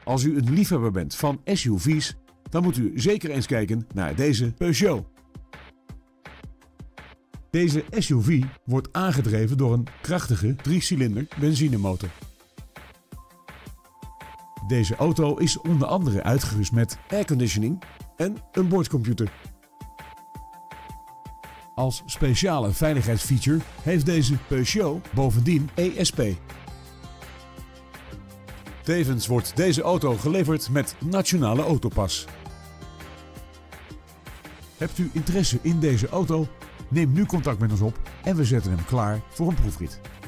Als u een liefhebber bent van SUV's, dan moet u zeker eens kijken naar deze Peugeot. Deze SUV wordt aangedreven door een krachtige 3-cilinder benzinemotor. Deze auto is onder andere uitgerust met airconditioning en een boordcomputer. Als speciale veiligheidsfeature heeft deze Peugeot bovendien ESP. Tevens wordt deze auto geleverd met Nationale Autopas. Hebt u interesse in deze auto? Neem nu contact met ons op en we zetten hem klaar voor een proefrit.